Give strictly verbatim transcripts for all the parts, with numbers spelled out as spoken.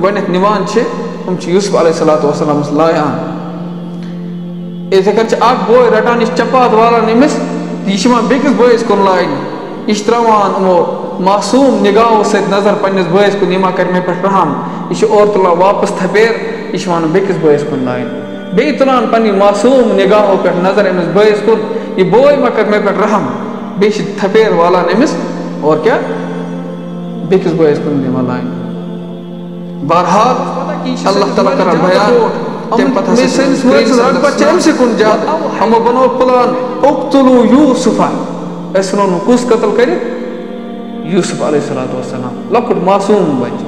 गोडनेथ निवान छे हम छ यूसुफ अलैहिस्सलातु वस्सलाम लायान इथे कर अख बोय रटान इस चपात वाला निमिस यिशमा बेकिस बोयस कुन लाइन इश त्रवान उमो मासूम निगाहों से नजर पन्निस बोयस कुन निमा कर मे पे रहम इश और तुला वापस थपेर इश वन बेकिस बोयस कुन लाइन बे तुलान पन्नी मासूम निगाहों पे नजर एमिस बोयस कुन ये बोय मा कर मे पे रहम बेश थपेर वाला निमिस और क्या बेकिस बोयस कुन निमा लाइन बहरहाल अल्लाह ताला कर बयान हम पता से सेंस वर्ड्स रग बच्चे से कुन जात हम बनो प्लान उक्तुलु यूसुफा ऐसनो कुस कत्ल करे यूसुफ अलैहिस्सलातु वस्सलाम लकुट मासूम बच्चे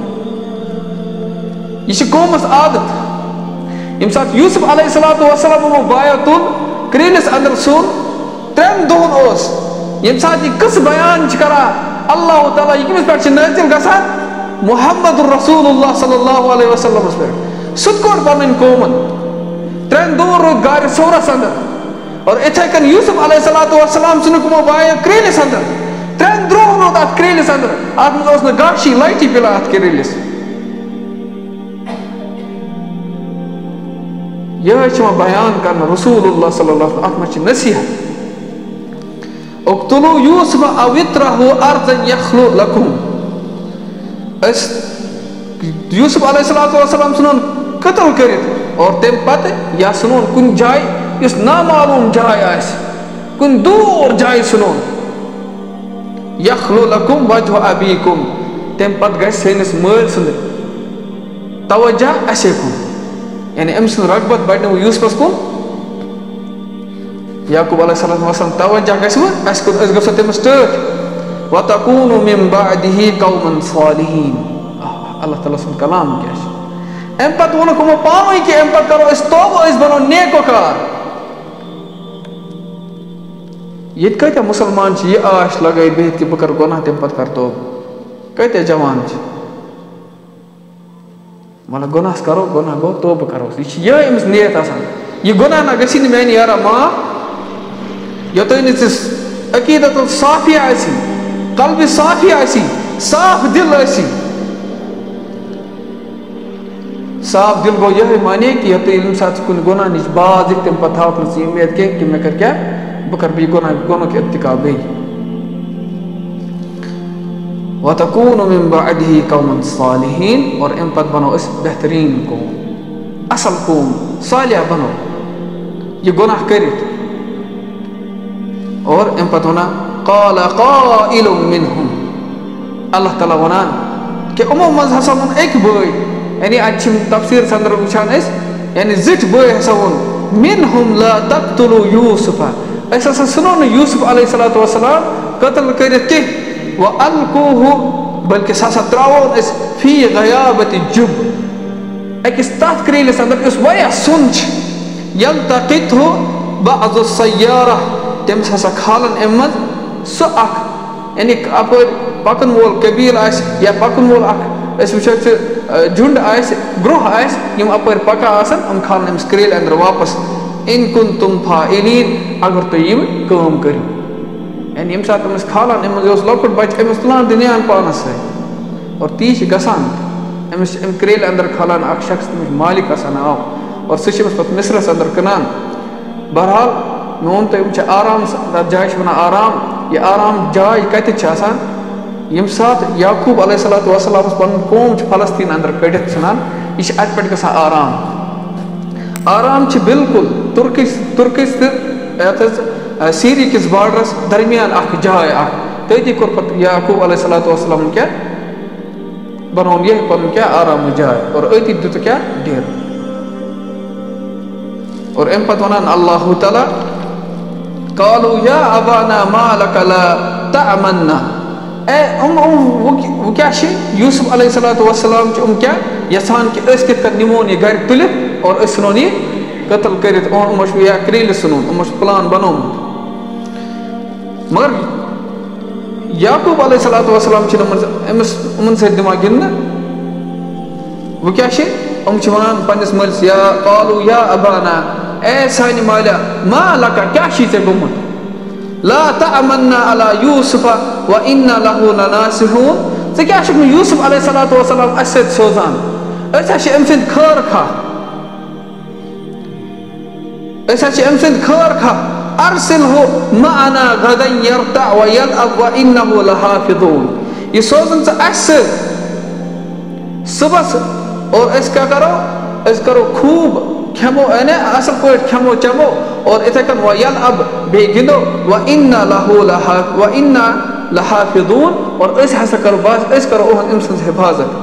ये कौमस आदत यम साथ यूसुफ अलैहिस्सलातु वस्सलाम वो बायतुल क्रेलिस अंदर सुन त्रेन दोन ओस यम साथ ये कस बयान करा अल्लाह ताला यकिस पे नाजिल गसान मुहम्मदुर रसूलुल्लाह सल्लल्लाहु अलैहि वसल्लम पे सुतकोर पन कौमन त्रेन दोन रोज गार सोरस अंदर और इथे कन यूसुफ अलैहिस्सलातु वस्सलाम सुन कुमो बाय क्रेलिस अंदर त्रेन द्रोह रोज अत क्रेलिस अंदर आत मज न गाशी लाइटी पिला अत क्रेलिस यह छ बयान करना रसूलुल्लाह सल्लल्लाहु अलैहि वसल्लम अत नसीहत उक्तुलु यूसुफ अवित्रहु अर्ज़न यख्लु लकुम अस यूसुफ अलैहिस्सलातु वस्सलाम सुनन कत्ल करित और तेम पत या सुनन कुन जाय इस नामालूम जाय आस कुन दूर जाय सुनन यख्लु लकुम वजह अबीकुम तेम पत गस सेनिस मल सुन तवज्जा असे कुन यानी अम्स रगबत बड़ने यूसुफस कुन याकूब अलैहिस्सलाम वसल्लम तवज्जा गस अस कुन अस गस तेम स्टर्ट व तकूनु मिन बादिही कौमन सालिहीन अल्लाह ताला सुन कलाम क्या एम पत वो कुमो पानो कि एम पत करो इस तौबा इस बनो नेकोकार ये कत्या मुसलमान छ ये आश लगाई बेहत कि बकर गुनाह तेम पत कर तौब कत्या जवान छ मतलब गुनाह करो गुनाह गो तौब करो ये इमस नियत आसान ये गुनाह ना गसी न मैंने यारा मां यतोइन इस अकीदत साफी आसी कल्ब साफी आसी साफ दिल आसी साफ दिल गो यह माने कि यत इल्म साथ कुन गुनाह निज बाज तम पता अपनी उम्मीद के कि मैं कर क्या बकर भी गुनाह गुनाह के इर्तिकाब भी व तकूनु मिन बादिही कौमन सालिहीन और इन पद बनो इस बेहतरीन को असल कौम सालिह बनो ये गुनाह करित और इन पद होना क़ाल क़ाइलुम मिनहुम अल्लाह ताला वनान कि उमो मज हसन एक बोय यानी अच्छी तफसीर संदर वुचान इस यानी जिट बोय हसन मिनहुम ला तक़्तुलु यूसुफा ऐसा सुनो न यूसुफ अलैहिस्सलातु वस्सलाम कत्ल करित के व अलकुहु बल्कि सासा त्रावो इस फी गयाबति जुब एक तथ क्रेलिस अंदर इस वया सुंच यल्तक़ितहु बअज़ु सय्यारा तम सासा खालन एमत सो अख यानी अप पकन वोल कबील आस या पकन वोल अख अस वुचो झुंड आस ग्रोह आस यम अपर पका आसन हम खालन एमस क्रेल अंदर वापस इन कुंतुम फाइलीन अगर तो यम काम करियो यानी यम साथ एमस खालन एमस लकुट बच एमस तुलान दुनियान पानस से और तीस गसान एमस एम क्रेल अंदर खालन अख शख्स तमिस मालिक आसन आव और सह पत मिस्रस अंदर कनान बहरहाल मोन तो आराम जाय वन आराम ये आराम जाय कत यम साथ याकूब अलैहिस्सलातु वस्सलाम पन कौम फलस्तीन अंदर कड़ित सान यह अत पे गसान आराम आराम बिल्कुल तुर्किस तुर्किस सीरी किस बॉर्डरस दरमियान अख जाय अख तती कोर पत याकूब अलैहिस्सलातु वस्सलाम क्या बनोन यह पन क्या आराम जाय और अति दुत क्या डेर और एम पत वनान अल्लाह ताला कालू या अबाना मा लक ला तअमन्ना ए उम उम वो क्या शे यूसुफ अलैहिस्सलातु वस्सलाम उम क्या यसान कि अस कित निमोन ये घर तुलित और अस सुनोन ये कत्ल करित और उम या क्रेल सुनोन उम प्लान बनोन मगर याकूब अलैहिस्सलातु वस्सलाम छिन एमस उमन से दिमाग गिन वो क्या शे उम छ वनान पन्निस मल्स या कालू या अबाना ए सानी माला मा लका क्या शी से गुमत ला तअमन्ना अला यूसुफ व इन्ना लहु लनासिहून से क्या शक यूसुफ अलैहिस्सलातु वस्सलाम असद सोजान ऐसा अम सद खर खा ऐसा अम सद खर खा अरसिलहु मअना गदन यरता व यलअब व इन्नहु लहाफिज़ून ये सोजन स अस सुबह और अस क्या करो अस करो खूब खेमो अने असल पे खेमो चमो और इथे कन व यलअब बे गिंदो व इन्ना लहु लहा व इन्ना लहाफिज़ून और अस हसा करो बस अस करो ओहन अम सद हिफाजत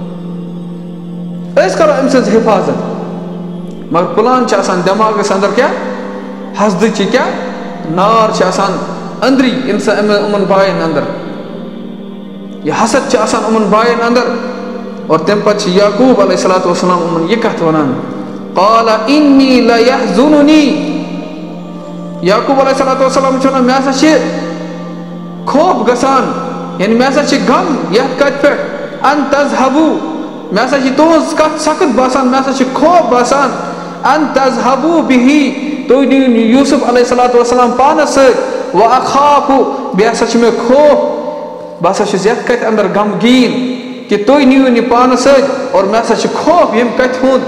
अस करो अम सद हिफाजत मगर प्लान च आसान दिमाग अंदर क्या हसद च क्या नार च आसान अंदरी इंसान उमन बायन अंदर ये हसद च आसान उमन बायन अंदर और तम पछ याकूब अलैहिस्सलातु वस्सलाम उमन ये कथ वनान क़ाला इन्नी ला यहज़ुनुनी याकूब अलैहिस्सलातु वस्सलाम छना मे हसा छ खौफ गसान यानी मे हसा छ गम यह कथ पे अन तज़हबू मे हसा छ तुज कथ सख्त बासान मे हसा छ खौफ बासान अन तज़हबू बिही तो यूसुफ अलैहिस्सलातु वस्सलाम पानस व अखाफु बे हसा छ मे खौफ बस यथ कत अंदर गमगीन कि तुम नीव नी पान सत और मे हसा खौफ यम कत हुंद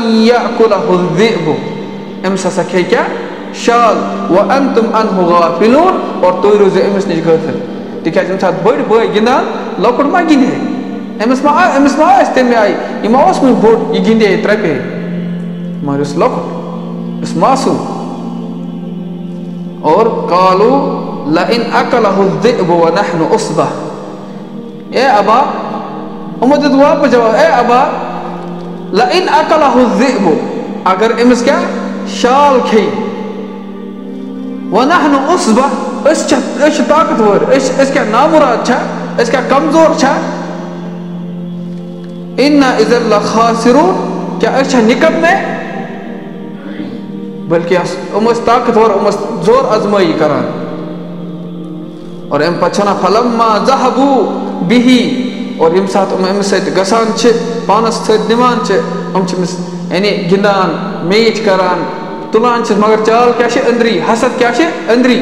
अम हसा खे क्या शाल व अंतुम अनहु गाफिलून और तुम रोजो अमिस नश गाफिल तिकाज यम सात बड़ बय गिंदान लकुट मा गिंदे अमिस मा अमिस मा तमे आई यह मा बोड़ यह गिंदे त्रपे मगर लकुट इस मासूम और कालू लइन अकलहु ज़िअब व नहनु उसबा ए अबा उमद वापस जवाब ए अबा लइन अकलहु ज़िअब अगर अमिस क्या शाल खे व नहनु उसबा अस अस ताकतवर अस अस क्या नामुराद छा अस क्या कमजोर छा इन्ना इज़न लखासिरून क्या अस निकम में बल्कि उम ताकतवर उम जोर आजमाई करान और अम पछना फलम्मा ज़हबू बिही और यम सात उम अमिस सत गसान छ पानस सत निमान छ उम छ यानी गिंदान मेच करान तुलान छ मगर चाल क्या छ अंदरी हसद क्या छ अंदरी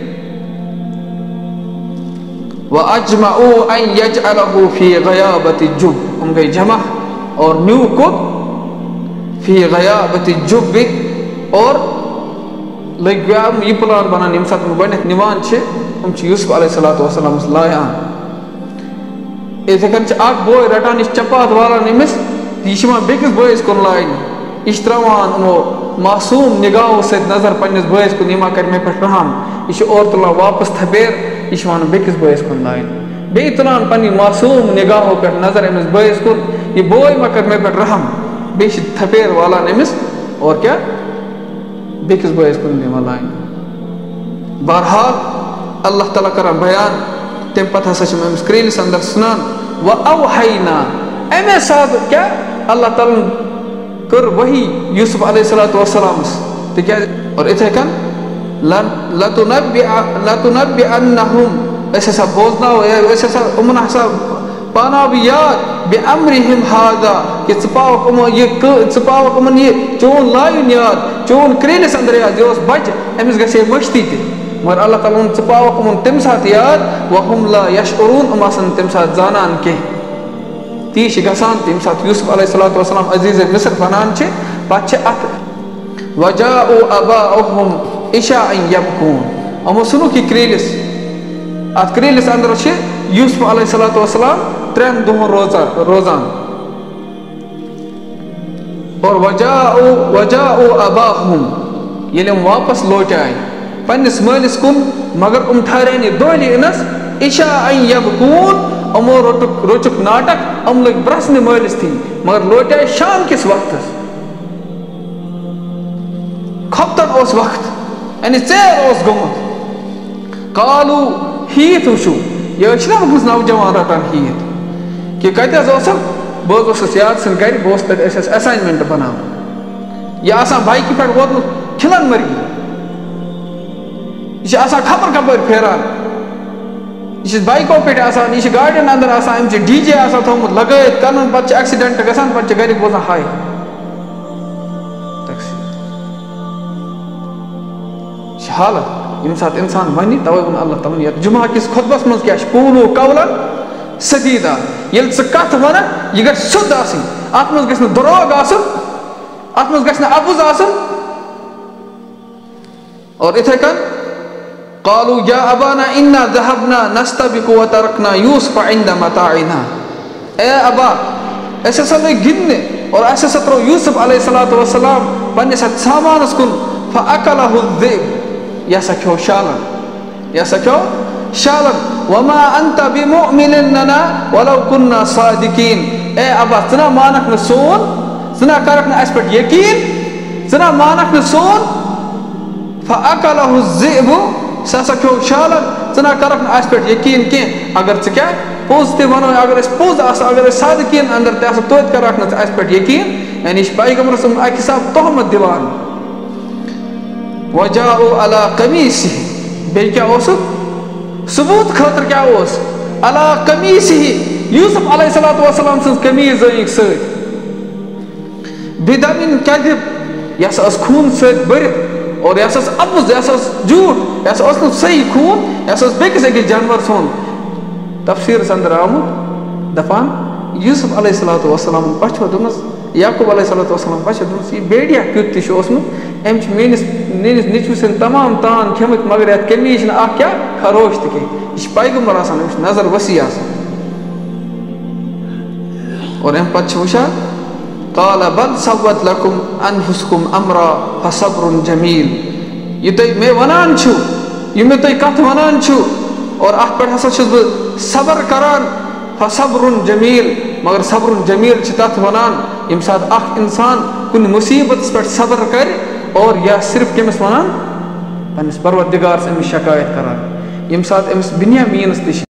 व अजमऊ अन यजअलहु फी गयाबति जुब उम गई जमा और न्यू को फी गयाबति जुब और लग गया ये प्लान बनान यम सात गड निमान छ उम यूसुफ अलैहिस्सलातु वस्सलाम लायान इथे कन अख बोय रटान चपात वालान अमिस यह बेकिस बयस कुन लाइन यह त्रावान उमो मासूम निगाहों से नजर पन्निस बयस कुन यह कर मे पे रहम यह और तुलान वापस थपेर यह वन बेकिस बयस कुन लाइन बे तुलान पन्नी मासूम निगाहों पे नजर अमिस बयस कुन यह बोय मा कर मे पे रहम बे थपेर वालान अमिस और क्या बेकिस बयस कुन निमा लाइन बहरहाल अल्लाह ताला कर बयान तम पत हसा स्क्रीन अंदर सुनान व अवहैना अमे साथ क्या अल्लाह ताला कर वही यूसुफ अलैहिस्सलातु वस्सलाम क्या और इथे कन लतुनब्बि अन्नहुम ऐसे सब बोलना हो ऐसे सब उमन हसा पाना भी याद बे अमरिहिम हादा कि चपाव उम ये चपाव उमन ये चोन लाइन याद चोन क्रेनस अंदर याद जो बच अमिस गसे मश्ती ते मगर अल्लाह ताला चपाव उमन तम साथ याद वहुम ला यशउरून उमसन तम साथ जानन के तीश गसान तम साथ यूसुफ अलैहिस्सलातु वस्सलाम अजीज मिस्र बनान छे पछ अत वजाउ अबाहुम इशा यबकून अमो सुनो कि क्रेलिस अत क्रेलिस अंदर छे यूसुफ अलैहिस्सलातु वस्सलाम त्रेन दोह रोजा रोजान और वजाउ वजाउ अबाहुम ये वापस लौट आए पन्निस मालिस कुन मगर उम ठहरे दोली इनस इशा यबकून अमो रोचुक रोचुक नाटक अम लग ब्रसने मालिस थी मगर लौट आए शाम किस वक्त खपतन उस वक्त यानी चेर उस गुमत कालू हीत वुशु ये बुज नौजवान रटान हीत कि कत बस याद सन गर बस असाइनमेंट बना यह बाइक पे वो खिलन मरी यह खबर कपर फेरान यह बाइको पे यह गाड़ियन अंदर अम डीजे थोमुत लगत कन पे एक्सीडेंट गसान पे गर बोजान हाय हालत यम सात इंसान वन तवे वो अल्लाह तमन ये जुमा किस खुतबस मज क्या कूलू कौलन सदीदा ये कथ वन यह ग सुद अत मज गछ न दरोग आसन, अत मज गछ न अबुज आसन। और इथे कन क़ालू या अबाना इन्ना ज़हबना नस्तबिकु व तरकना यूसुफ इंदा मताइना। ए अबा ऐसे सब गिनने और ऐसे सत्रो यूसुफ अलैहि सलातु व सलाम पन्ने सत सामानस कुन फ़अकलहु ज़िब या सख्यो शालन या सख्यो शालन वमा अंत बिमुमिनिन लना वलौ कुन्ना सादिकीन। ए अबा जना मानक न सोन, जना करक न अस पेट यकीन, जना मानक न सोन फ़अकलहु ज़िब सा सख्यो शालन, जना करक न अस पेट यकीन के अगर च क्या पोज ते वनो अगर पोज आस अगर सादिकीन अंदर ते आस तोत करक न अस पेट यकीन यानी पैगंबर सम अक हिसाब तोहमत दिवान। वजाउ अला कमीसी बे क्या ओस सबूत खतर क्या ओस अला कमीसी यूसुफ अलैहि सलातु व सलाम सं कमीज एक सत बिदमिन कदिब यस अस खून सत भरित और यस अस अबुज यस अस झूठ यस अस न सही खून यस अस बेकिस अकिस जानवर सोन। तफसीर अंदर आमुत दपान यूसुफ अलैहि सलातु व सलाम पछो दुनस याकूब अलैहि सलातु व सलाम पछो दुनस ये बेड़िया क्युत तिश ओसमुत एम मेनिस मेनिस निचु सिन तमाम तान खेमित मगर यत कमीज न आख क्या खरोश त के इस पैगंबर आसान इस नजर वसी आसान। और एम पछ वशा क़ाल बल सव्वत लकुम अनफुसकुम अमरा फसब्रुन जमील। ये तय मैं वनान छु ये मैं तय कथ वनान छु और अत पे हसा छुस बह सबर करान फसब्रुन जमील मगर सब्रुन जमील छ तथ वनान यम साथ अख इंसान कुन मुसीबत पे सबर कर और या सिर्फ कमिस वनान पन्निस परवरदिगार से अमिस शिकायत करान यम साथ अमिस बिन्यामीनस